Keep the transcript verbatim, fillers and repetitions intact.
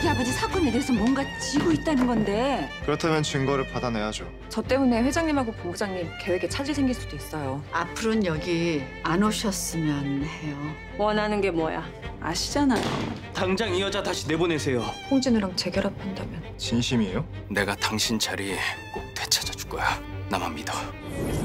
자기 아버지 사건에 대해서 뭔가 지고 있다는 건데. 그렇다면 증거를 받아내야죠. 저 때문에 회장님하고 본부장님 계획에 차질 생길 수도 있어요. 앞으로는 여기 안 오셨으면 해요. 원하는 게 뭐야? 아시잖아요. 당장 이 여자 다시 내보내세요. 홍진우랑 재결합한다면 진심이에요? 내가 당신 자리 꼭 되찾아 줄 거야. 나만 믿어.